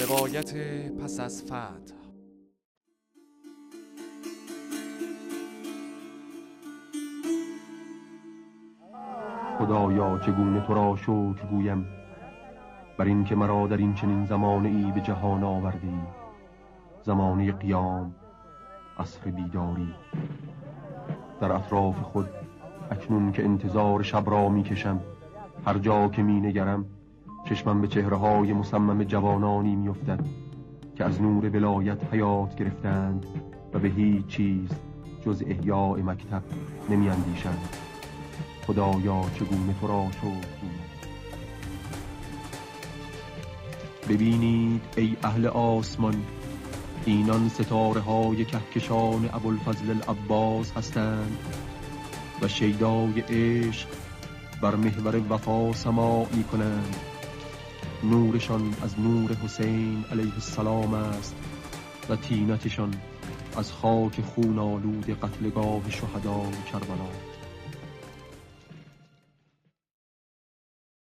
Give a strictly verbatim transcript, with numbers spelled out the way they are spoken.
روایت پس از فتح. خدایا چگونه تو را شکر گویم بر این که مرا در این چنین زمانه ای به جهان آوردی، زمانه قیام، عصر بیداری. در اطراف خود اکنون که انتظار شب را می کشم، هر جا که می نگرم چشمم به چهره های مصمم جوانانی می افتد که از نور ولایت حیات گرفتند و به هیچ چیز جز احیاء مکتب نمی اندیشند. خدایا چگونه تو را شکر گویم. ببینید ای اهل آسمان، اینان ستاره های کهکشان ابوالفضل العباس هستند و شیدای عشق بر محور وفا سماع می کنند. نورشان از نور حسین علیه السلام است و طینتشان از خاک خون آلود قتلگاه شهدای کربلا.